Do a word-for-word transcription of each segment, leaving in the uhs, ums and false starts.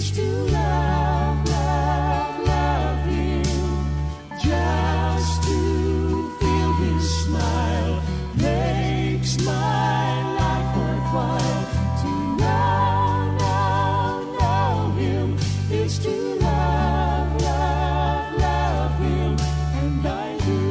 is to love, love, love Him. Just to feel His smile makes my life worthwhile. To know, know, know Him is to love, love, love Him, and I do.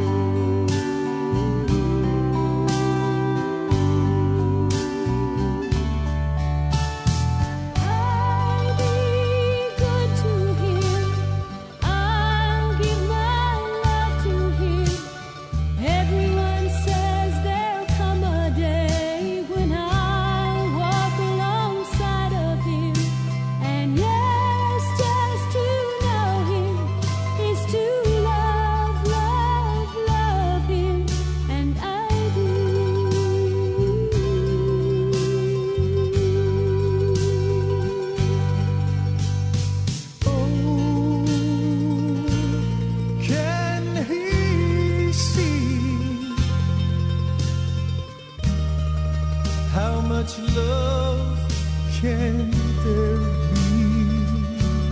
I'll be good to Him. I'll give my love to Him. Everyone says there'll come a day when I'll walk alongside of Him. And yes, just to know Him is to love, love, love Him, and I do. Oh, Can he see how much love can there be?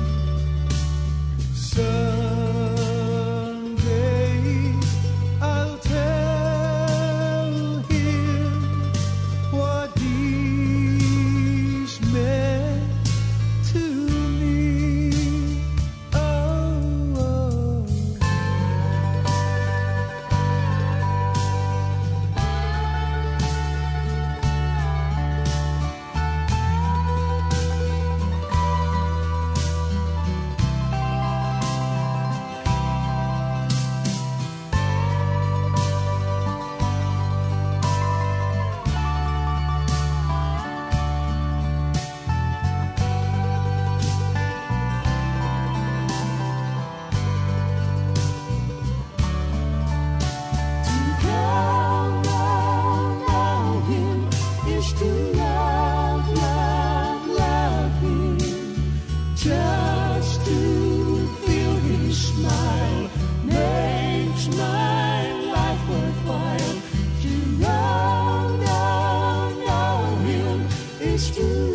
Someday I'll tell him what he's meant to me. Oh, oh. To know, know, know Him is to love, love, love Him. Just to feel His smile makes my life worthwhile. To know, know, know Him is to